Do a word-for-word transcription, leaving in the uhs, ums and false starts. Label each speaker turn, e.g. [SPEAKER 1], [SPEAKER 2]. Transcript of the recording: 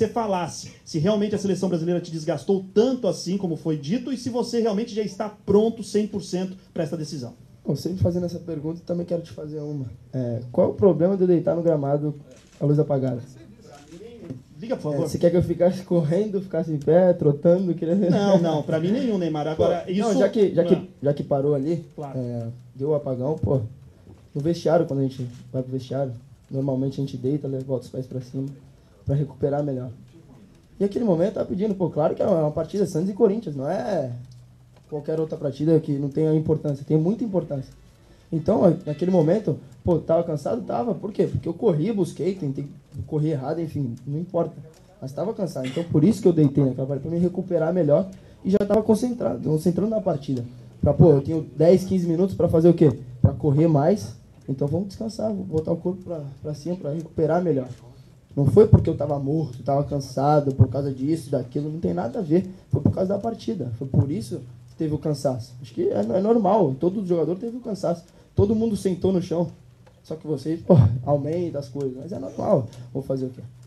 [SPEAKER 1] você falasse se realmente a seleção brasileira te desgastou tanto assim como foi dito e se você realmente já está pronto cem por cento para essa decisão.
[SPEAKER 2] Bom, sempre fazendo essa pergunta, também quero te fazer uma. É, qual é o problema de eu deitar no gramado com a luz apagada?
[SPEAKER 1] Diga, por
[SPEAKER 2] É,
[SPEAKER 1] favor.
[SPEAKER 2] você quer que eu ficasse correndo, ficasse em pé, trotando? Queria...
[SPEAKER 1] Não, não, para mim nenhum, Neymar. Agora,
[SPEAKER 2] pô,
[SPEAKER 1] isso...
[SPEAKER 2] Não, já que, já,
[SPEAKER 1] não.
[SPEAKER 2] que, já que parou ali,
[SPEAKER 1] Claro.
[SPEAKER 2] é, deu o apagão, pô, no vestiário, quando a gente vai pro vestiário, normalmente a gente deita, volta os pés pra cima, pra recuperar melhor. E aquele momento eu tava pedindo, pô, claro que é uma partida Santos e Corinthians, não é qualquer outra partida que não tenha importância, tem muita importância. Então, naquele momento, pô, tava cansado? Tava. Por quê? Porque eu corri, busquei, tentei correr errado, enfim, não importa. Mas tava cansado. Então, por isso que eu deitei naquela partida, pra me recuperar melhor e já tava concentrado, concentrando na partida. Pra, pô, eu tenho dez, quinze minutos pra fazer o quê? Pra correr mais. Então, vamos descansar, vou botar o corpo pra, pra cima pra recuperar melhor. Não foi porque eu tava morto, tava cansado, por causa disso, daquilo, não tem nada a ver. Foi por causa da partida. Foi por isso que teve o cansaço. Acho que é, é normal, todo jogador teve o cansaço. Todo mundo sentou no chão. Só que vocês, pô, Almeida as coisas. Mas é normal. Vou fazer o quê?